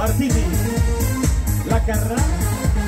Partiti, la Carrà.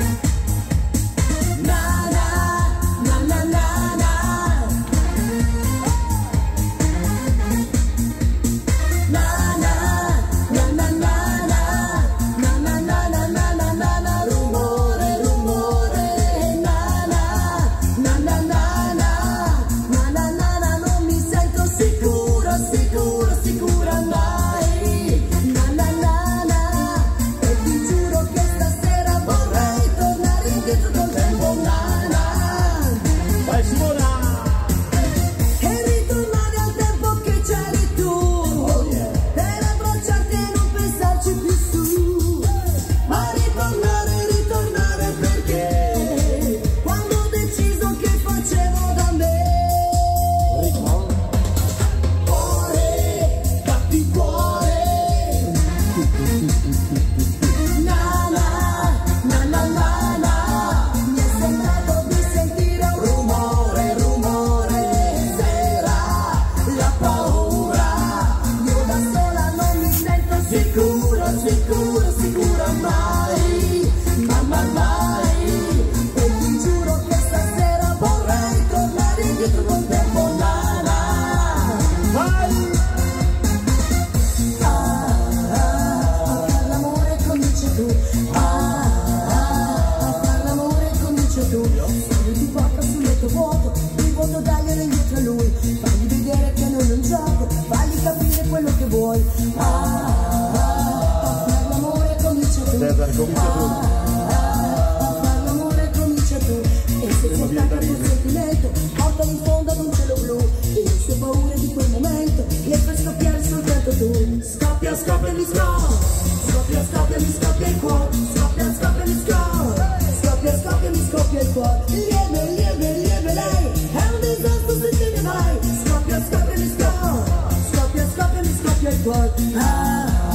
Sicura mai, mamma mai, e ti giuro che stasera vorrei tornare indietro con te, Monana. Vai! A far l'amore comincia tu, a far l'amore comincia tu. Se lui ti porta sul letto vuoto, il vuoto daglielo indietro a lui. Fagli vedere che non è un gioco, fagli capire quello che vuoi. Cesar, comincia tu. A far l'amore comincia tu. E se si attacca al tuo sentimento, portalo in fondo ad un cielo blu. Le sue paure di quel momento le fai scoppiare soltanto tu. Scoppia, scoppia, mi scoppia. Scoppia, scoppia, mi scoppia il cuore. Scoppia, scoppia, mi scoppia. Scoppia, scoppia, mi scoppia il cuore. Lieve, lieve, lieve lei, è un disastro se te ne vai. Scoppia, scoppia, mi scoppia. Scoppia, scoppia, mi scoppia il cuore.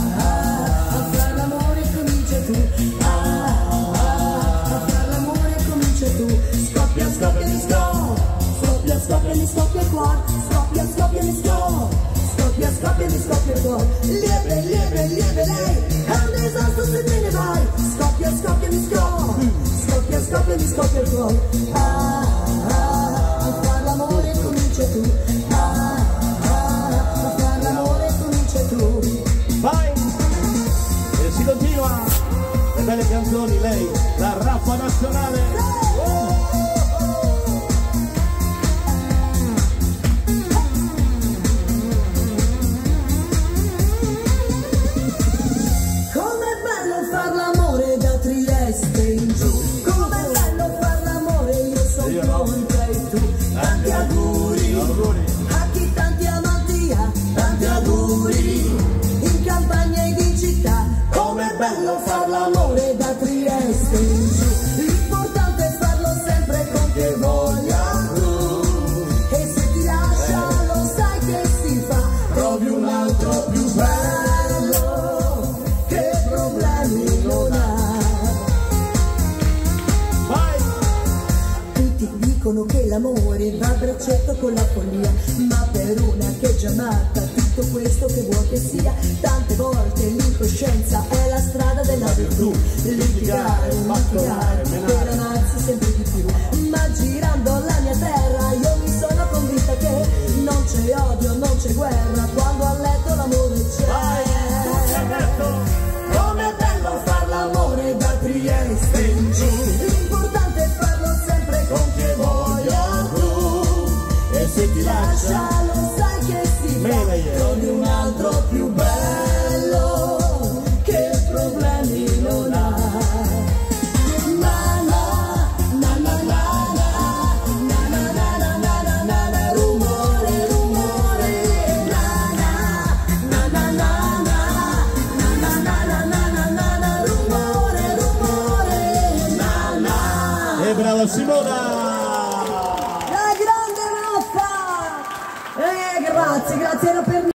Scoppia, mi scoppia il cuore, scoppia, scoppia, mi scoppia. Scoppia, scoppia, mi scoppia il cuore. Lieve, lieve, lieve lei, è un disastro se te ne vai. Scoppia, scoppia, mi scoppia. Scoppia, scoppia, mi scoppia il cuore. A far l'amore comincia tu. A far l'amore comincia tu. Vai! E si continua. Le belle canzoni, lei, la Raffa nazionale. Tanti auguri a chi tanti amanti ha, tanti auguri in campagna ed in città. Com'è bello far l'amore da Trieste in giù, l'importante è farlo sempre con che voglia tu. E se ti lascia lo sai che si fa, trovi un altro più bello che problemi non ha. Vai! Tutti dicono che l'amore va a braccetto con la follia, ma per una che già amata tutto questo che vuoi che sia. Tante volte l'incoscienza è la strada della virtù, litigare, maturare, per amarsi sempre di più. Ma girando la mia terra io mi sono convinta che non c'è odio, non c'è guerra, quando a letto l'amore c'è. Com'è bello far l'amore da Trieste in giù, l'importante è farlo sempre con che voglia tu. E se ti lascia lo sai che si fa, trovi un altro più bello che problemi non ha. Na na na na na na na na na na, rumore rumore, na na na na na na na na na na, rumore rumore, na na. E brava Simona! La grande Raffa! Grazie, grazie, era per me.